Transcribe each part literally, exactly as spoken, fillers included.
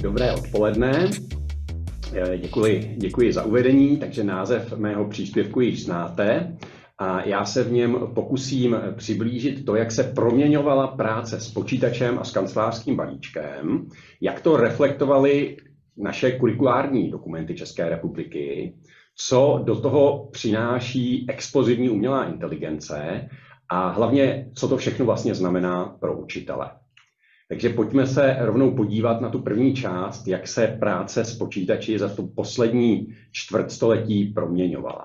Dobré odpoledne. Děkuji, děkuji za uvedení, takže název mého příspěvku již znáte a já se v něm pokusím přiblížit to, jak se proměňovala práce s počítačem a s kancelářským balíčkem, jak to reflektovaly naše kurikulární dokumenty České republiky, co do toho přináší explozivní umělá inteligence a hlavně, co to všechno vlastně znamená pro učitele. Takže pojďme se rovnou podívat na tu první část, jak se práce s počítači za tu poslední čtvrtstoletí proměňovala.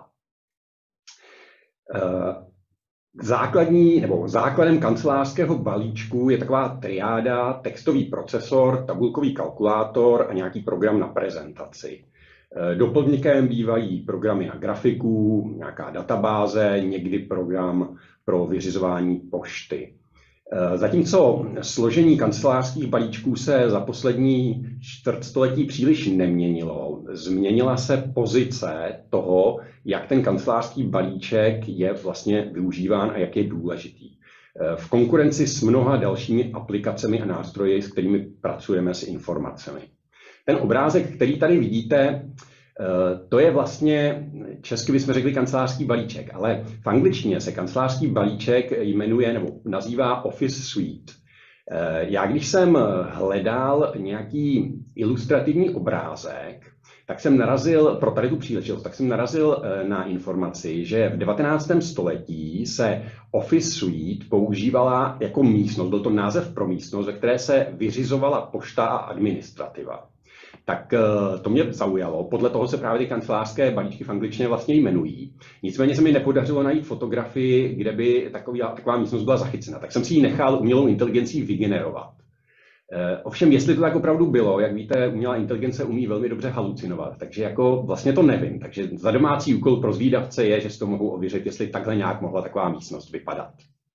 Základní, nebo základem kancelářského balíčku je taková triáda, textový procesor, tabulkový kalkulátor a nějaký program na prezentaci. Doplňkem bývají programy na grafiku, nějaká databáze, někdy program pro vyřizování pošty. Zatímco složení kancelářských balíčků se za poslední čtvrtstoletí příliš neměnilo, změnila se pozice toho, jak ten kancelářský balíček je vlastně využíván a jak je důležitý. V konkurenci s mnoha dalšími aplikacemi a nástroji, s kterými pracujeme s informacemi. Ten obrázek, který tady vidíte, to je vlastně, česky bychom řekli kancelářský balíček, ale v angličtině se kancelářský balíček jmenuje nebo nazývá Office Suite. Já když jsem hledal nějaký ilustrativní obrázek, tak jsem narazil, pro tady tu příležitost, tak jsem narazil na informaci, že v devatenáctém století se Office Suite používala jako místnost, byl to název pro místnost, ve které se vyřizovala pošta a administrativa. Tak to mě zaujalo. Podle toho se právě ty kancelářské balíčky v angličtině vlastně jmenují. Nicméně se mi nepodařilo najít fotografii, kde by taková, taková místnost byla zachycena. Tak jsem si ji nechal umělou inteligencí vygenerovat. Ovšem, jestli to tak opravdu bylo, jak víte, umělá inteligence umí velmi dobře halucinovat, takže jako vlastně to nevím. Takže za domácí úkol pro zvídavce je, že si to mohou ověřit, jestli takhle nějak mohla taková místnost vypadat.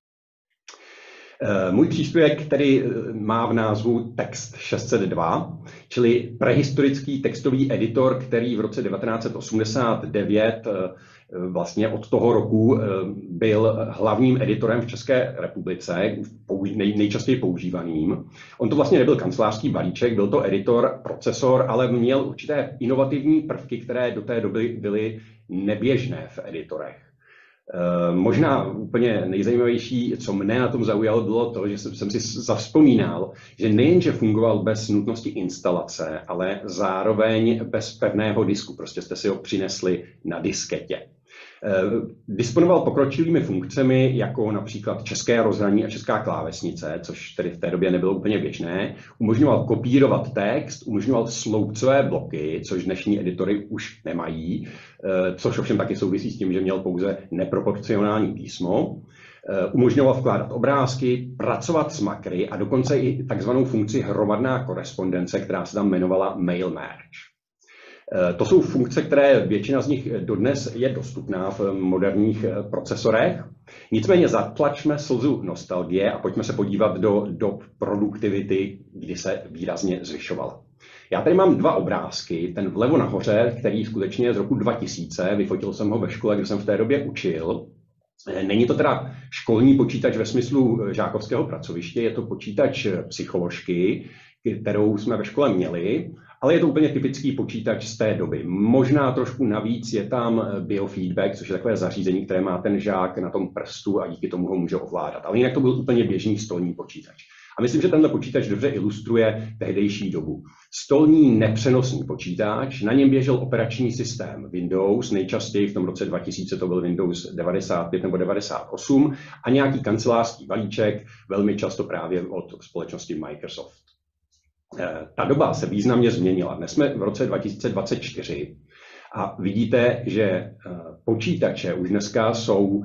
Můj příspěvek, který má v názvu Text šest set dva, čili prehistorický textový editor, který v roce devatenáct set osmdesát devět vlastně od toho roku byl hlavním editorem v České republice, nejčastěji používaným. On to vlastně nebyl kancelářský balíček, byl to editor, procesor, ale měl určité inovativní prvky, které do té doby byly neběžné v editorech. Možná úplně nejzajímavější, co mne na tom zaujalo, bylo to, že jsem si zavzpomínal, že nejenže fungoval bez nutnosti instalace, ale zároveň bez pevného disku. Prostě jste si ho přinesli na disketě. Disponoval pokročilými funkcemi, jako například české rozhraní a česká klávesnice, což tedy v té době nebylo úplně běžné. Umožňoval kopírovat text, umožňoval sloupcové bloky, což dnešní editory už nemají, což ovšem taky souvisí s tím, že měl pouze neproporcionální písmo. Umožňoval vkládat obrázky, pracovat s makry a dokonce i takzvanou funkci hromadná korespondence, která se tam jmenovala mail merge. To jsou funkce, které většina z nich dodnes je dostupná v moderních procesorech. Nicméně zatlačme slzu nostalgie a pojďme se podívat do dob produktivity, kdy se výrazně zvyšovala. Já tady mám dva obrázky, ten vlevo nahoře, který skutečně je z roku dva tisíce, vyfotil jsem ho ve škole, kde jsem v té době učil. Není to teda školní počítač ve smyslu žákovského pracoviště, je to počítač psycholožky, kterou jsme ve škole měli, ale je to úplně typický počítač z té doby. Možná trošku navíc je tam biofeedback, což je takové zařízení, které má ten žák na tom prstu a díky tomu ho může ovládat. Ale jinak to byl úplně běžný stolní počítač. A myslím, že tenhle počítač dobře ilustruje tehdejší dobu. Stolní nepřenosný počítač, na něm běžel operační systém Windows, nejčastěji v tom roce dva tisíce to byl Windows devadesát pět nebo devadesát osm a nějaký kancelářský balíček, velmi často právě od společnosti Microsoft. Ta doba se významně změnila. Dnes jsme v roce dva tisíce dvacet čtyři a vidíte, že počítače už dneska jsou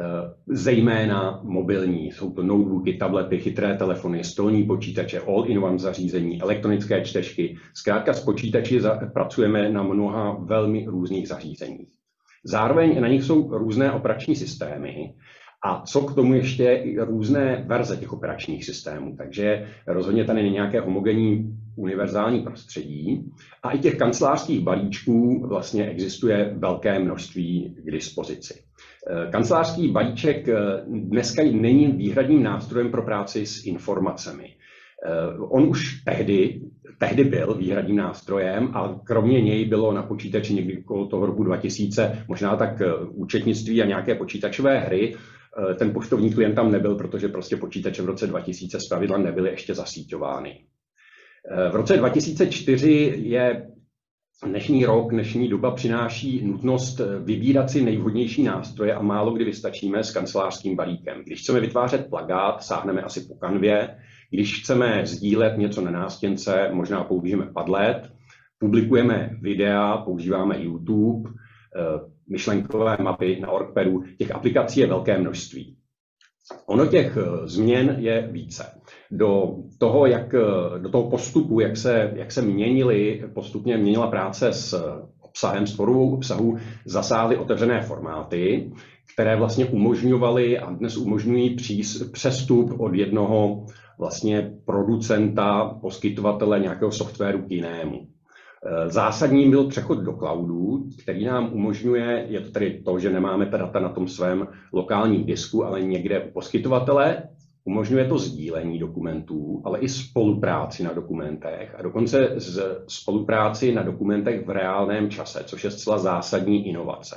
zejména mobilní. Jsou to notebooky, tablety, chytré telefony, stolní počítače, all-in-one zařízení, elektronické čtečky. Zkrátka s počítači pracujeme na mnoha velmi různých zařízeních. Zároveň na nich jsou různé operační systémy a co k tomu ještě různé verze těch operačních systémů. Takže rozhodně tady není nějaké homogenní univerzální prostředí. A i těch kancelářských balíčků vlastně existuje velké množství k dispozici. Kancelářský balíček dneska není výhradním nástrojem pro práci s informacemi. On už tehdy tehdy byl výhradním nástrojem a kromě něj bylo na počítači někdy okolo toho roku dva tisíce možná tak účetnictví a nějaké počítačové hry. Ten poštovní klient tam nebyl, protože prostě počítače v roce dva tisíce zpravidla nebyly ještě zasíťovány. V roce dva tisíce čtyři je dnešní rok, dnešní doba přináší nutnost vybírat si nejvhodnější nástroje a málo kdy vystačíme s kancelářským balíkem. Když chceme vytvářet plakát, sáhneme asi po kanvě. Když chceme sdílet něco na nástěnce, možná použijeme Padlet. Publikujeme videa, používáme YouTube, myšlenkové mapy na Orgpadu. Těch aplikací je velké množství. Ono těch změn je více. Do toho, jak, do toho postupu, jak se, jak se měnily, postupně měnila práce s obsahem, s tvorbou obsahu, zasáhly otevřené formáty, které vlastně umožňovaly a dnes umožňují přís, přestup od jednoho vlastně producenta, poskytovatele nějakého softwaru k jinému. Zásadním byl přechod do cloudu, který nám umožňuje, je to tedy to, že nemáme ta data na tom svém lokálním disku, ale někde u poskytovatele, umožňuje to sdílení dokumentů, ale i spolupráci na dokumentech a dokonce z spolupráci na dokumentech v reálném čase, což je zcela zásadní inovace.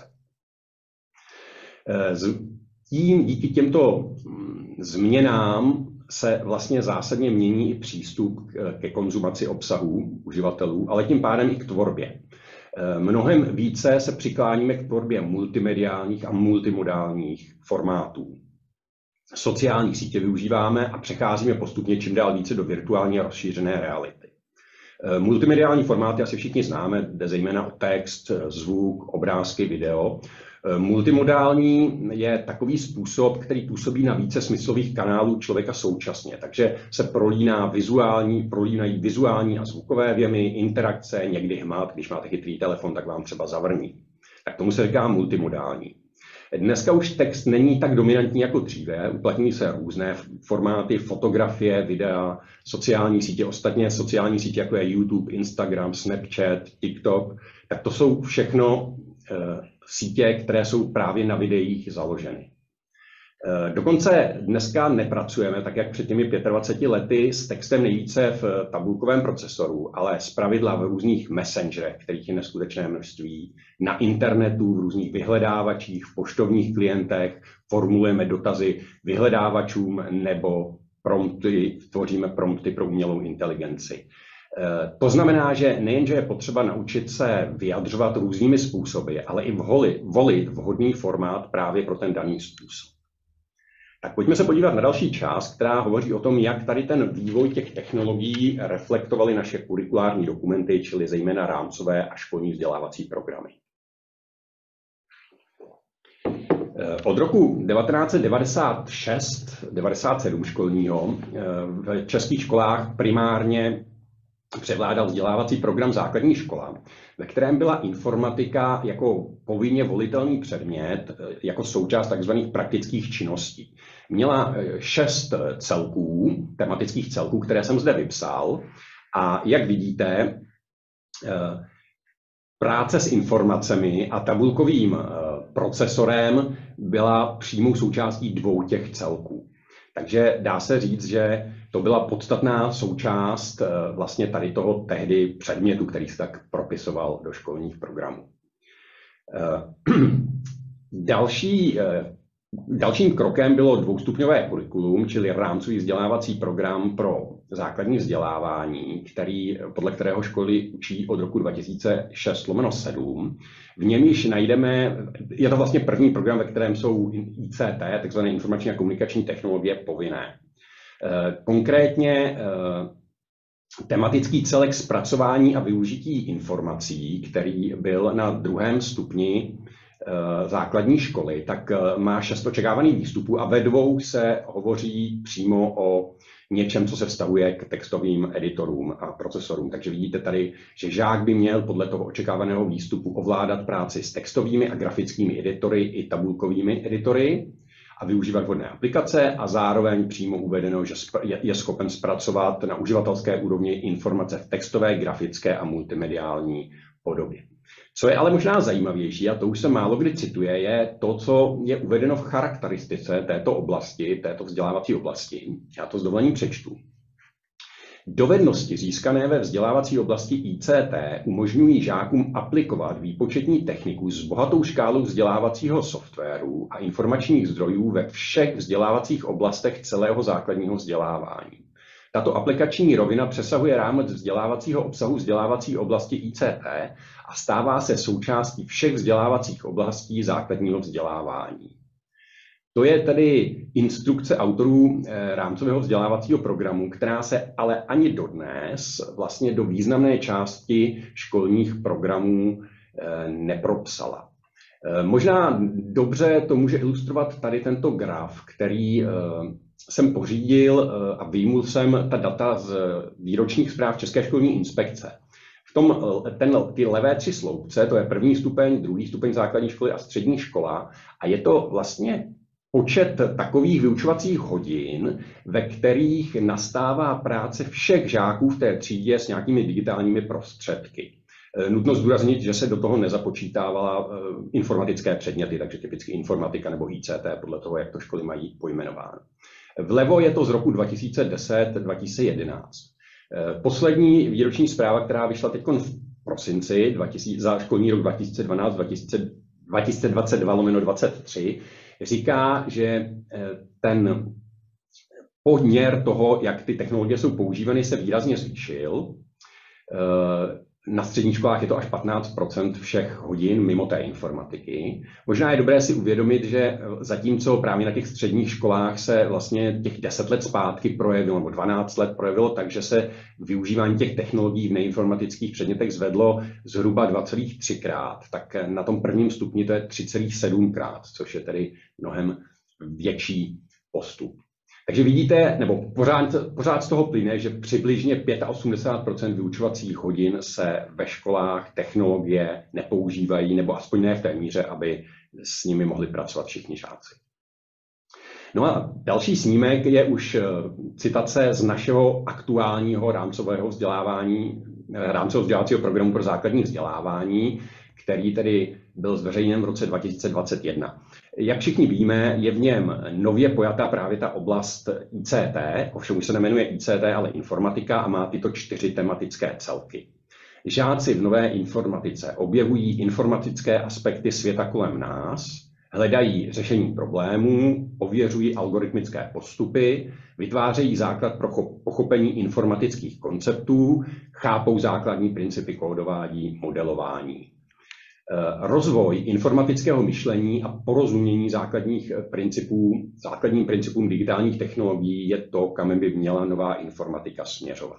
Tím, díky těmto změnám se vlastně zásadně mění i přístup ke konzumaci obsahů uživatelů, ale tím pádem i k tvorbě. Mnohem více se přikláníme k tvorbě multimediálních a multimodálních formátů. Sociální sítě využíváme a přecházíme postupně čím dál více do virtuální a rozšířené reality. Multimediální formáty asi všichni známe, jde zejména o text, zvuk, obrázky, video. Multimodální je takový způsob, který působí na více smyslových kanálů člověka současně, takže se prolíná vizuální, prolínají vizuální a zvukové věmy, interakce, někdy hmat, když máte chytrý telefon, tak vám třeba zavrní. Tak tomu se říká multimodální. Dneska už text není tak dominantní jako dříve, uplatňují se různé formáty, fotografie, videa, sociální sítě, ostatně sociální sítě, jako je YouTube, Instagram, Snapchat, TikTok, tak to jsou všechno e, sítě, které jsou právě na videích založeny. E, dokonce dneska nepracujeme, tak jak před těmi dvaceti pěti lety, s textem nejvíce v tabulkovém procesoru, ale zpravidla v různých messengerech, kterých je neskutečné množství, na internetu, v různých vyhledávačích, v poštovních klientech, formulujeme dotazy vyhledávačům nebo prompty, tvoříme prompty pro umělou inteligenci. To znamená, že nejenže je potřeba naučit se vyjadřovat různými způsoby, ale i vholit, volit vhodný formát právě pro ten daný způsob. Tak pojďme se podívat na další část, která hovoří o tom, jak tady ten vývoj těch technologií reflektovaly naše kurikulární dokumenty, čili zejména rámcové a školní vzdělávací programy. Od roku devatenáct set devadesát šest devadesát sedm školního v českých školách primárně převládal vzdělávací program Základní škola, ve kterém byla informatika jako povinně volitelný předmět, jako součást tzv. Praktických činností. Měla šest celků, tematických celků, které jsem zde vypsal. A jak vidíte, práce s informacemi a tabulkovým procesorem byla přímou součástí dvou těch celků. Takže dá se říct, že to byla podstatná součást vlastně tady toho tehdy předmětu, který se tak propisoval do školních programů. Další, dalším krokem bylo dvoustupňové kurikulum, čili rámcový vzdělávací program pro základní vzdělávání, který, podle kterého školy učí od roku dva tisíce šest lomeno sedm. V něm již najdeme, je to vlastně první program, ve kterém jsou I C T, takzvané informační a komunikační technologie, povinné. Konkrétně tematický celek zpracování a využití informací, který byl na druhém stupni základní školy, tak má šest očekávaných výstupů a ve dvou se hovoří přímo o něčem, co se vztahuje k textovým editorům a procesorům. Takže vidíte tady, že žák by měl podle toho očekávaného výstupu ovládat práci s textovými a grafickými editory i tabulkovými editory a využívat vhodné aplikace a zároveň přímo uvedeno, že je schopen zpracovat na uživatelské úrovni informace v textové, grafické a multimediální podobě. Co je ale možná zajímavější, a to už se málo kdy cituje, je to, co je uvedeno v charakteristice této oblasti, této vzdělávací oblasti. Já to s dovolením přečtu. Dovednosti získané ve vzdělávací oblasti I C T umožňují žákům aplikovat výpočetní techniku s bohatou škálou vzdělávacího softwaru a informačních zdrojů ve všech vzdělávacích oblastech celého základního vzdělávání. Tato aplikační rovina přesahuje rámec vzdělávacího obsahu vzdělávací oblasti I C T a stává se součástí všech vzdělávacích oblastí základního vzdělávání. To je tedy instrukce autorů rámcového vzdělávacího programu, která se ale ani dodnes vlastně do významné části školních programů nepropsala. Možná dobře to může ilustrovat tady tento graf, který jsem pořídil a vyjmul jsem ta data z výročních zpráv České školní inspekce. V tom, ten, ty levé tři sloupce, to je první stupeň, druhý stupeň základní školy a střední škola, a je to vlastně počet takových vyučovacích hodin, ve kterých nastává práce všech žáků v té třídě s nějakými digitálními prostředky. Nutno zdůraznit, že se do toho nezapočítávala informatické předměty, takže typicky informatika nebo I C T, podle toho, jak to školy mají pojmenováno. Vlevo je to z roku dva tisíce deset dva tisíce jedenáct. Poslední výroční zpráva, která vyšla teď v prosinci dva tisíce, za školní rok dva tisíce dvanáct dva tisíce dvacet dva lomeno dvacet tři, říká, že ten poměr toho, jak ty technologie jsou používány, se výrazně zvýšil. Na středních školách je to až patnáct procent všech hodin mimo té informatiky. Možná je dobré si uvědomit, že zatímco právě na těch středních školách se vlastně těch deset let zpátky projevilo, nebo dvanáct let projevilo, takže se využívání těch technologií v neinformatických předmětech zvedlo zhruba dva celá tři krát, tak na tom prvním stupni to je tři celá sedm krát, což je tedy mnohem větší postup. Takže vidíte, nebo pořád, pořád z toho plyne, že přibližně osmdesát pět procent vyučovacích hodin se ve školách technologie nepoužívají, nebo aspoň ne v té míře, aby s nimi mohli pracovat všichni žáci. No a další snímek je už citace z našeho aktuálního rámcového vzdělávání, rámcového vzdělávacího programu pro základní vzdělávání, který tedy byl zveřejněn v roce dva tisíce dvacet jedna. Jak všichni víme, je v něm nově pojatá právě ta oblast I C T, ovšem už se nemenuje I C T, ale informatika a má tyto čtyři tematické celky. Žáci v nové informatice objevují informatické aspekty světa kolem nás, hledají řešení problémů, ověřují algoritmické postupy, vytvářejí základ pro pochopení informatických konceptů, chápou základní principy kódování, modelování. Rozvoj informatického myšlení a porozumění základních principů, základním principům digitálních technologií je to, kam by měla nová informatika směřovat.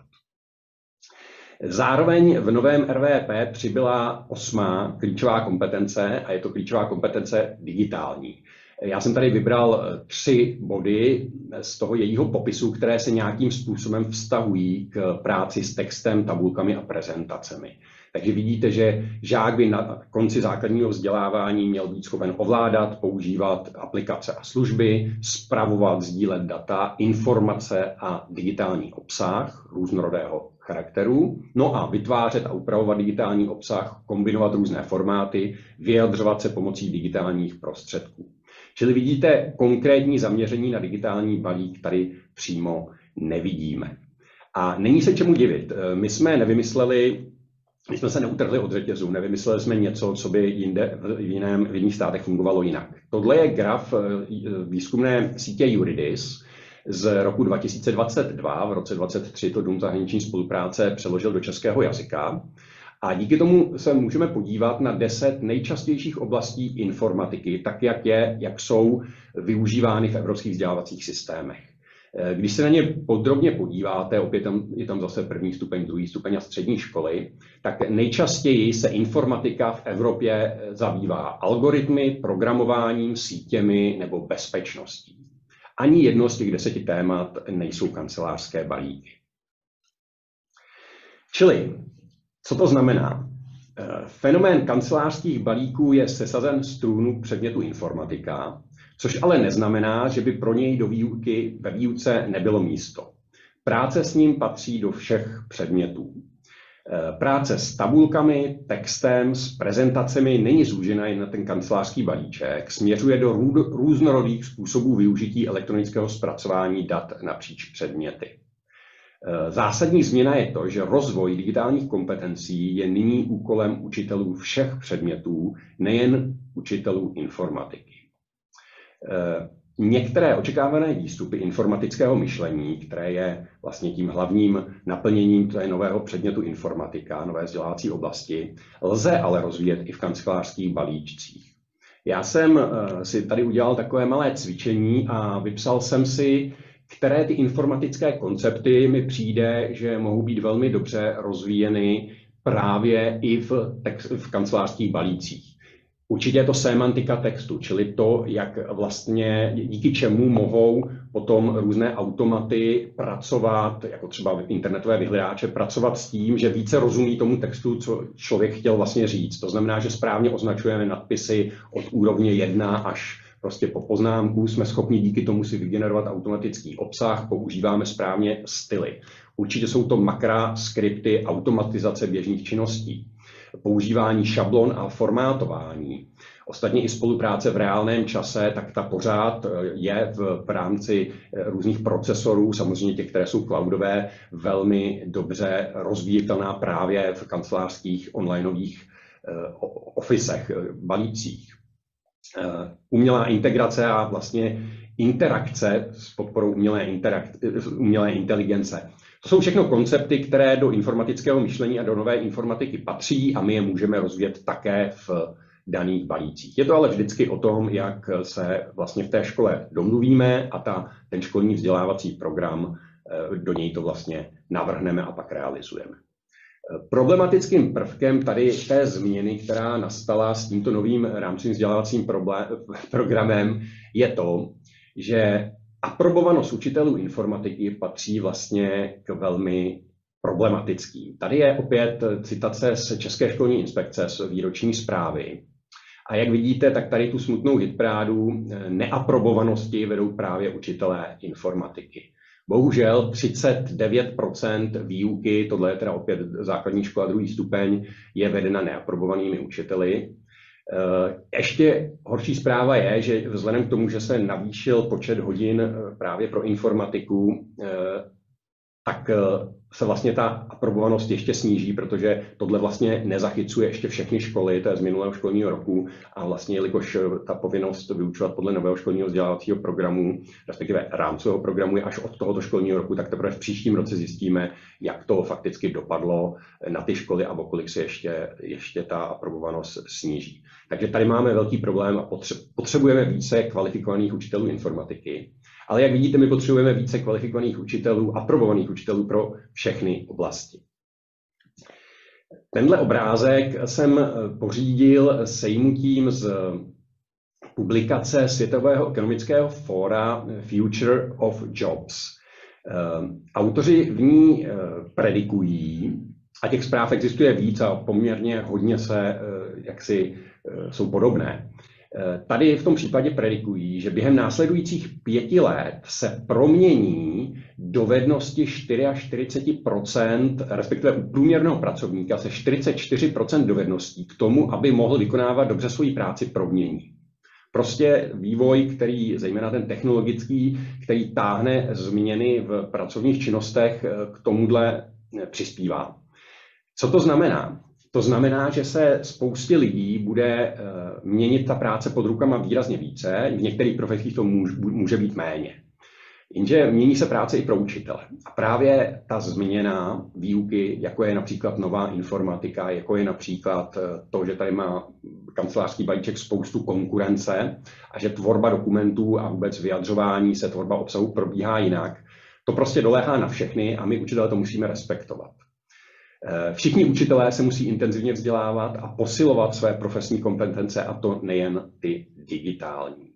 Zároveň v novém R V P přibyla osmá klíčová kompetence a je to klíčová kompetence digitální. Já jsem tady vybral tři body z toho jejího popisu, které se nějakým způsobem vztahují k práci s textem, tabulkami a prezentacemi. Takže vidíte, že žák by na konci základního vzdělávání měl být schopen ovládat, používat aplikace a služby, spravovat, sdílet data, informace a digitální obsah různorodého charakteru, no a vytvářet a upravovat digitální obsah, kombinovat různé formáty, vyjadřovat se pomocí digitálních prostředků. Čili vidíte, konkrétní zaměření na digitální balík tady přímo nevidíme. A není se čemu divit. My jsme nevymysleli My jsme se neutrhli od řetězu, nevymysleli jsme něco, co by jinde, v, jiném, v jiných státech fungovalo jinak. Tohle je graf výzkumné sítě Juridis z roku dva tisíce dvacet dva. V roce dvacet tři to Dům zahraniční spolupráce přeložil do českého jazyka. A díky tomu se můžeme podívat na deset nejčastějších oblastí informatiky, tak jak, je, jak jsou využívány v evropských vzdělávacích systémech. Když se na ně podrobně podíváte, opět tam, je tam zase první stupeň, druhý stupeň a střední školy, tak nejčastěji se informatika v Evropě zabývá algoritmy, programováním, sítěmi nebo bezpečností. Ani jedno z těch deseti témat nejsou kancelářské balíky. Čili, co to znamená? Fenomén kancelářských balíků je sesazen z trůnu předmětu informatika, což ale neznamená, že by pro něj do výuky ve výuce nebylo místo. Práce s ním patří do všech předmětů. Práce s tabulkami, textem, s prezentacemi není zúžena jen na ten kancelářský balíček, směřuje do různorodých způsobů využití elektronického zpracování dat napříč předměty. Zásadní změna je to, že rozvoj digitálních kompetencí je nyní úkolem učitelů všech předmětů, nejen učitelů informatiky. Některé očekávané výstupy informatického myšlení, které je vlastně tím hlavním naplněním toho nového předmětu informatika, nové vzdělávací oblasti, lze ale rozvíjet i v kancelářských balíčcích. Já jsem si tady udělal takové malé cvičení a vypsal jsem si, které ty informatické koncepty mi přijde, že mohou být velmi dobře rozvíjeny právě i v, text, v kancelářských balících. Určitě je to sémantika textu, čili to, jak vlastně díky čemu mohou potom různé automaty pracovat, jako třeba internetové vyhledáče, pracovat s tím, že více rozumí tomu textu, co člověk chtěl vlastně říct. To znamená, že správně označujeme nadpisy od úrovně jedna až prostě po poznámku, jsme schopni díky tomu si vygenerovat automatický obsah, používáme správně styly. Určitě jsou to makra, skripty, automatizace běžných činností, používání šablon a formátování. Ostatně i spolupráce v reálném čase, tak ta pořád je v, v rámci různých procesorů, samozřejmě těch, které jsou cloudové, velmi dobře rozvíjitelná právě v kancelářských onlineových uh, officech, balících. Uh, umělá integrace a vlastně interakce s podporou umělé, umělé inteligence. To jsou všechno koncepty, které do informatického myšlení a do nové informatiky patří a my je můžeme rozvíjet také v daných balících. Je to ale vždycky o tom, jak se vlastně v té škole domluvíme a ta, ten školní vzdělávací program, do něj to vlastně navrhneme a pak realizujeme. Problematickým prvkem tady té změny, která nastala s tímto novým rámcovým vzdělávacím problém, programem, je to, že aprobovanost učitelů informatiky patří vlastně k velmi problematickým. Tady je opět citace z České školní inspekce z výroční zprávy. A jak vidíte, tak tady tu smutnou hitparádu neaprobovanosti vedou právě učitelé informatiky. Bohužel třicet devět procent výuky, tohle je teda opět základní škola druhý stupeň, je vedena neaprobovanými učiteli. Ještě horší zpráva je, že vzhledem k tomu, že se navýšil počet hodin právě pro informatiku, tak se vlastně ta aprobovanost ještě sníží, protože tohle vlastně nezachycuje ještě všechny školy, to je z minulého školního roku a vlastně, jelikož ta povinnost vyučovat podle nového školního vzdělávacího programu, respektive rámcového programu je až od tohoto školního roku, tak teprve v příštím roce zjistíme, jak to fakticky dopadlo na ty školy a o kolik se ještě, ještě ta aprobovanost sníží. Takže tady máme velký problém a potřebujeme více kvalifikovaných učitelů informatiky. Ale jak vidíte, my potřebujeme více kvalifikovaných učitelů, aprobovaných učitelů pro všechny oblasti. Tenhle obrázek jsem pořídil sejmutím z publikace Světového ekonomického fóra Future of Jobs. Autoři v ní predikují, a těch zpráv existuje víc a poměrně hodně se jaksi jsou podobné. Tady v tom případě predikují, že během následujících pěti let se promění dovednosti čtyřicet čtyři procent, respektive u průměrného pracovníka se čtyřicet čtyři procent dovedností k tomu, aby mohl vykonávat dobře svoji práci, promění. Prostě vývoj, který, zejména ten technologický, který táhne změny v pracovních činnostech, k tomuhle přispívá. Co to znamená? To znamená, že se spoustě lidí bude měnit ta práce pod rukama výrazně více, v některých profesích to může být méně. Jenže mění se práce i pro učitele. A právě ta změna výuky, jako je například nová informatika, jako je například to, že tady má kancelářský balíček spoustu konkurence a že tvorba dokumentů a vůbec vyjadřování se, tvorba obsahu probíhá jinak, to prostě doléhá na všechny a my učitelé to musíme respektovat. Všichni učitelé se musí intenzivně vzdělávat a posilovat své profesní kompetence, a to nejen ty digitální.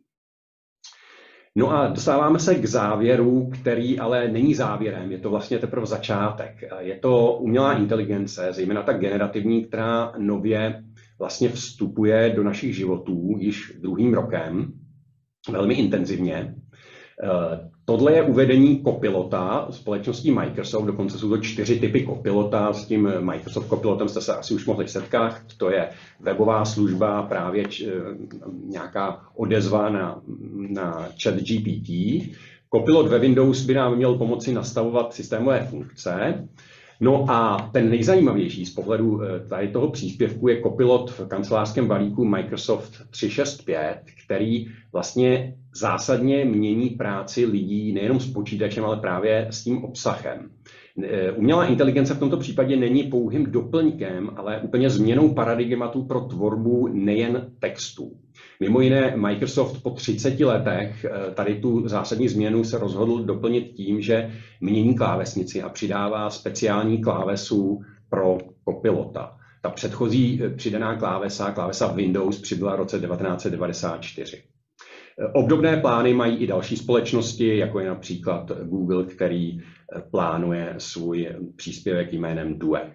No a dostáváme se k závěru, který ale není závěrem, je to vlastně teprve začátek. Je to umělá inteligence, zejména ta generativní, která nově vlastně vstupuje do našich životů již druhým rokem, velmi intenzivně. Tohle je uvedení Copilota společností Microsoft, dokonce jsou to čtyři typy Copilota, s tím Microsoft Copilotem jste se asi už mohli setkat, to je webová služba, právě č, nějaká odezva na, na ChatGPT, Copilot ve Windows by nám měl pomoci nastavovat systémové funkce. No a ten nejzajímavější z pohledu tady toho příspěvku je Copilot v kancelářském balíku Microsoft tři šest pět, který vlastně zásadně mění práci lidí nejenom s počítačem, ale právě s tím obsahem. Umělá inteligence v tomto případě není pouhým doplňkem, ale úplně změnou paradigmatu pro tvorbu nejen textů. Mimo jiné Microsoft po třiceti letech tady tu zásadní změnu se rozhodl doplnit tím, že mění klávesnici a přidává speciální klávesu pro Copilota. Ta předchozí přidaná klávesa, klávesa Windows, přibyla v roce devatenáct set devadesát čtyři. Obdobné plány mají i další společnosti, jako je například Google, který plánuje svůj příspěvek jménem Duet.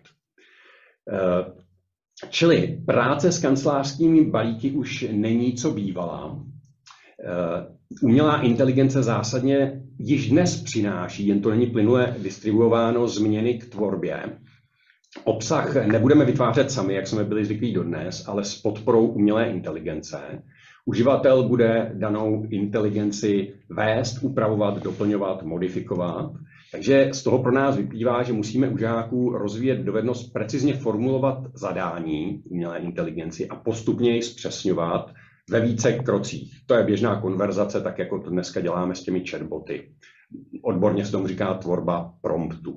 Čili práce s kancelářskými balíky už není, co bývala. Umělá inteligence zásadně již dnes přináší, jen to není plynule distribuováno, změny k tvorbě. Obsah nebudeme vytvářet sami, jak jsme byli zvyklí dodnes, ale s podporou umělé inteligence. Uživatel bude danou inteligenci vést, upravovat, doplňovat, modifikovat. Takže z toho pro nás vyplývá, že musíme u žáků rozvíjet dovednost precizně formulovat zadání umělé inteligenci a postupně ji zpřesňovat ve více krocích. To je běžná konverzace, tak jako to dneska děláme s těmi chatboty. Odborně se tomu říká tvorba promptu.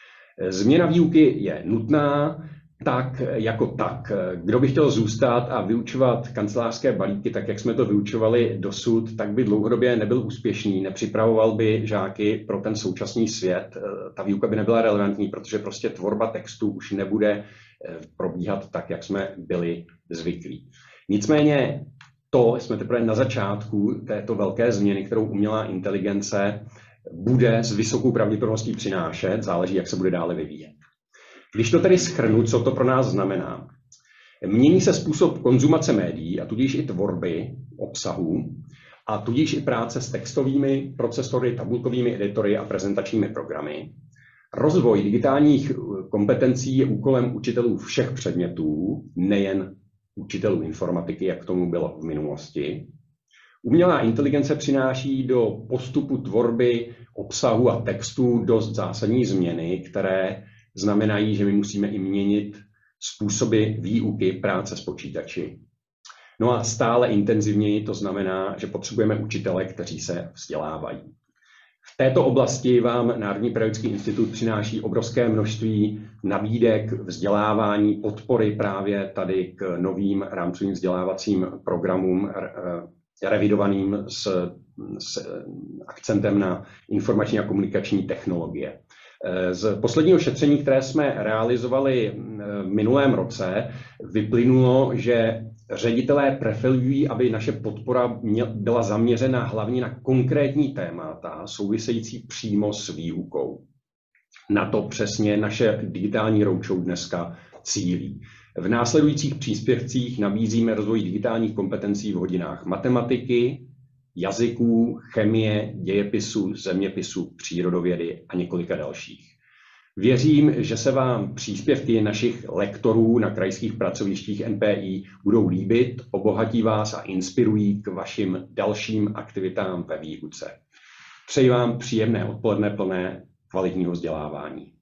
Změna výuky je nutná, tak jako tak. Kdo by chtěl zůstat a vyučovat kancelářské balíky, tak jak jsme to vyučovali dosud, tak by dlouhodobě nebyl úspěšný, nepřipravoval by žáky pro ten současný svět. Ta výuka by nebyla relevantní, protože prostě tvorba textu už nebude probíhat tak, jak jsme byli zvyklí. Nicméně to jsme teprve na začátku této velké změny, kterou umělá inteligence bude s vysokou pravděpodobností přinášet, záleží, jak se bude dále vyvíjet. Když to tedy shrnu, co to pro nás znamená. Mění se způsob konzumace médií a tudíž i tvorby obsahu a tudíž i práce s textovými procesory, tabulkovými editory a prezentačními programy. Rozvoj digitálních kompetencí je úkolem učitelů všech předmětů, nejen učitelů informatiky, jak tomu bylo v minulosti. Umělá inteligence přináší do postupu tvorby obsahu a textu dost zásadní změny, které znamenají, že my musíme i měnit způsoby výuky práce s počítači. No a stále intenzivněji to znamená, že potřebujeme učitele, kteří se vzdělávají. V této oblasti vám Národní pedagogický institut přináší obrovské množství nabídek vzdělávání, podpory právě tady k novým rámcovým vzdělávacím programům revidovaným s, s akcentem na informační a komunikační technologie. Z posledního šetření, které jsme realizovali v minulém roce, vyplynulo, že ředitelé preferují, aby naše podpora byla zaměřena hlavně na konkrétní témata související přímo s výukou. Na to přesně naše digitální roadshow dneska cílí. V následujících příspěvcích nabízíme rozvoj digitálních kompetencí v hodinách matematiky, jazyků, chemie, dějepisu, zeměpisu, přírodovědy a několika dalších. Věřím, že se vám příspěvky našich lektorů na krajských pracovištích N P I budou líbit, obohatí vás a inspirují k vašim dalším aktivitám ve výuce. Přeji vám příjemné odpoledne plné kvalitního vzdělávání.